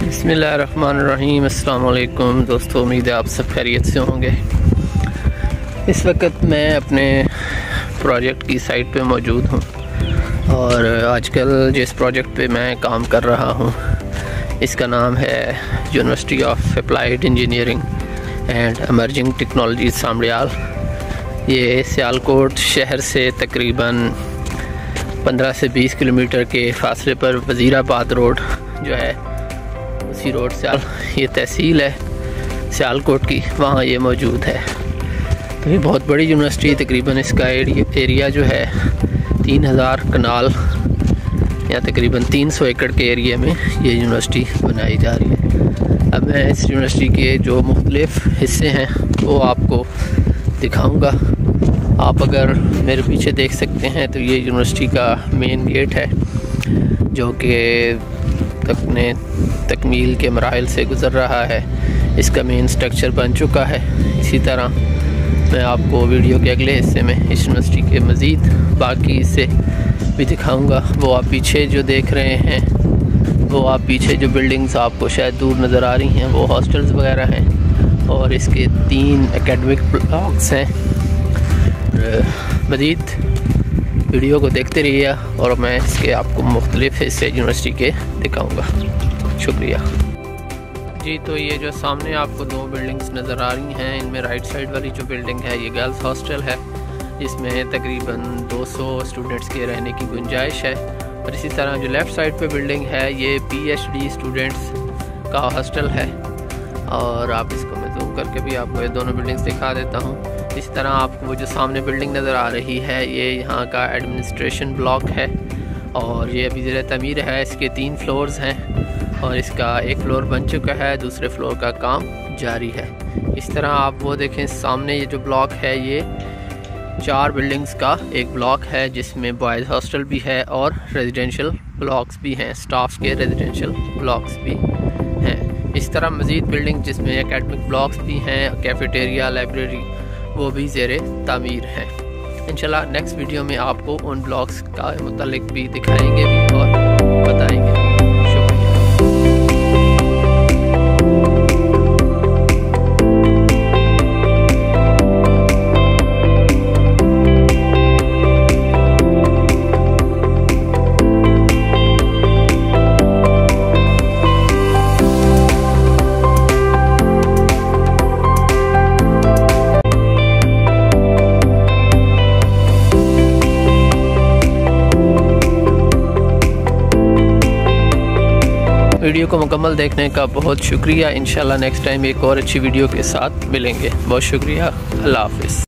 बिस्मिल्लाहिर्रहमानिर्रहीम। अस्सलाम वालेकुम दोस्तों, उम्मीद है आप सब खैरियत से होंगे। इस वक्त मैं अपने प्रोजेक्ट की साइट पे मौजूद हूँ और आजकल जिस प्रोजेक्ट पे मैं काम कर रहा हूँ इसका नाम है university of applied engineering and emerging technology Sambrial. ये सियालकोट शहर से तकरीबन 15 से 20 किलोमीटर के फासले पर वज़ीराबाद रोड जो है उसी रोड से ये तहसील है सियालकोट की, वहाँ ये मौजूद है। तो ये बहुत बड़ी यूनिवर्सिटी, तकरीबन इसका एरिया जो है 3000 कनाल या तकरीबन 300 एकड़ के एरिया में ये यूनिवर्सिटी बनाई जा रही है। अब मैं इस यूनिवर्सिटी के जो मुख्तलिफ हिस्से हैं वो आपको दिखाऊंगा। आप अगर मेरे पीछे देख सकते हैं तो ये यूनिवर्सिटी का मेन गेट है जो कि अपने तकमील के मराहिल से गुज़र रहा है। इसका मेन स्ट्रक्चर बन चुका है। इसी तरह मैं आपको वीडियो के अगले हिस्से में इस यूनिवर्सिटी के मज़ीद बाकी हिस्से भी दिखाऊंगा। वो आप पीछे जो देख रहे हैं, वो आप पीछे जो बिल्डिंग्स आपको शायद दूर नज़र आ रही हैं वो हॉस्टल्स वगैरह हैं और इसके 3 एकेडमिक ब्लॉक्स हैं। मज़ीद वीडियो को देखते रहिए और मैं इसके आपको मुख्तलिफ हिस्से यूनिवर्सिटी के दिखाऊंगा। शुक्रिया जी। तो ये जो सामने आपको 2 बिल्डिंग्स नज़र आ रही हैं, इनमें राइट साइड वाली जो बिल्डिंग है ये गर्ल्स हॉस्टल है जिसमें तकरीबन 200 स्टूडेंट्स के रहने की गुंजाइश है। और इसी तरह जो लेफ़्ट साइड पे बिल्डिंग है ये PhD स्टूडेंट्स का हॉस्टल है। और आप इसको मैं जूम करके भी आपको ये दोनों बिल्डिंग्स दिखा देता हूँ। इस तरह आपको वो जो सामने बिल्डिंग नज़र आ रही है ये यहाँ का एडमिनिस्ट्रेशन ब्लॉक है और ये अभी ज़रा तमीर है। इसके 3 फ्लोर्स हैं और इसका 1 फ्लोर बन चुका है, दूसरे फ्लोर का काम जारी है। इस तरह आप वो देखें सामने ये जो ब्लॉक है ये 4 बिल्डिंग्स का एक ब्लॉक है जिसमें बॉयज़ हॉस्टल भी है और रेजिडेंशियल ब्लॉक्स भी हैं, स्टाफ के रेजिडेंशियल ब्लॉक्स भी हैं। इस तरह मज़ीद बिल्डिंग जिसमें एकेडमिक ब्लॉक्स भी हैं, कैफेटेरिया, लाइब्रेरी वो भी ज़ेरे तामीर हैं। इंशाल्लाह नेक्स्ट वीडियो में आपको उन ब्लॉक्स का मुतालिक भी दिखाएंगे भी और बताएंगे। वीडियो को मुकम्मल देखने का बहुत शुक्रिया। इंशाल्लाह नेक्स्ट टाइम एक और अच्छी वीडियो के साथ मिलेंगे। बहुत शुक्रिया। अल्लाह हाफ़िज़।